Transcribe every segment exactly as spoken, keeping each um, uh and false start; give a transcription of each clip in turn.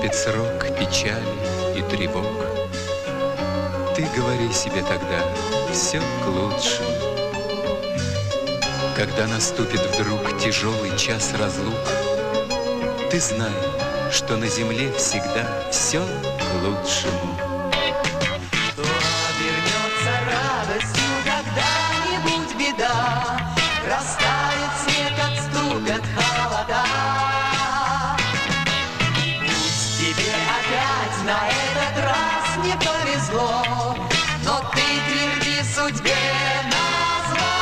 Наступит срок печали и тревог. Ты говори себе тогда, все к лучшему. Когда наступит вдруг тяжелый час разлук, ты знай, что на земле всегда все к лучшему. Кто обернется радостью, когда-нибудь беда, растает снег, отступят холода. Пусть тебе опять на этот раз не повезло, но ты тверди судьбе назло.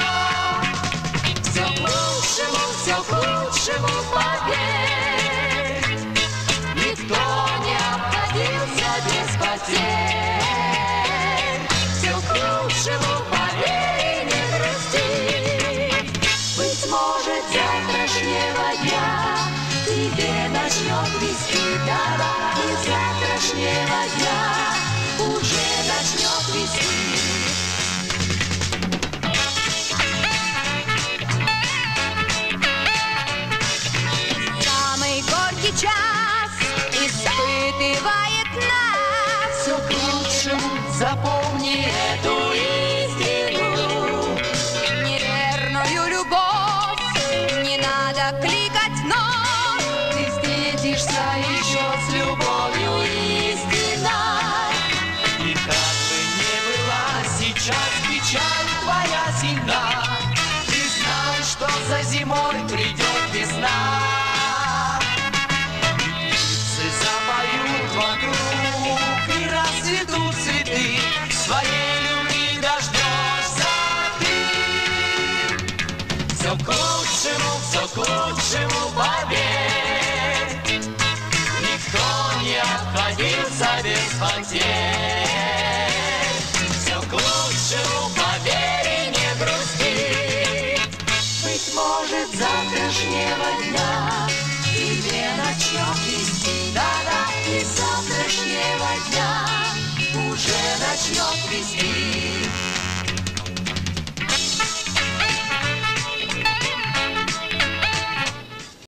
Все к лучшему, все к лучшему, поверь. Никто не обходился без потерь. Все к лучшему, поверь, не грусти. Быть может, завтрашнего дня тебе начнет вести дорога. И завтрашнего дня уже начнет вести. Самый горький час испытывает нас. Все к лучшему, запомни эту истину. Неверную любовь не надо кликать, но Ты встретишься еще с любовью истинной. И как бы ни была сейчас печаль твоя сильна, ты знай, что за зимой придет весна. Птицы запоют вокруг и расцветут цветы. Своей любви дождешься ты. Все к лучшему, все к лучшему, поверь. Никто не обходился без потерь. Все к лучшему, поверь и не грусти. Быть может, завтрашнего дня тебе начнет вести. Да-да, и завтрашнего дня уже начнет вести.